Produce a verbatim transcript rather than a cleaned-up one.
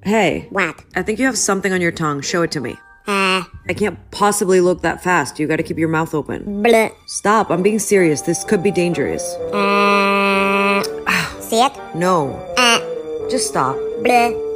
Hey. What? I think you have something on your tongue. Show it to me. Uh. I can't possibly look that fast. You gotta keep your mouth open. Bleh. Stop. I'm being serious. This could be dangerous. Uh. See it? No. Uh. Just stop. Bleh.